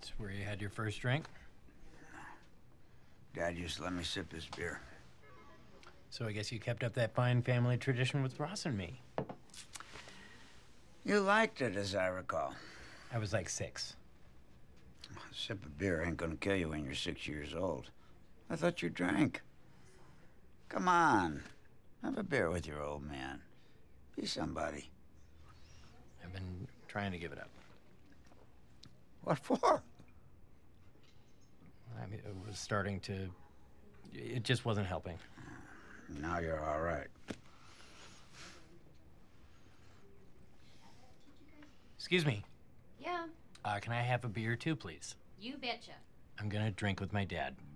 That's where you had your first drink? Dad used to let me sip his beer. So I guess you kept up that fine family tradition with Ross and me. You liked it, as I recall. I was like 6. A sip of beer ain't gonna kill you when you're 6 years old. I thought you drank. Come on. Have a beer with your old man. Be somebody. I've been trying to give it up. What for? I mean, it was starting to... It just wasn't helping. Now you're all right. Excuse me. Yeah, Can I have a beer too, please? you betcha. I'm gonna drink with my dad.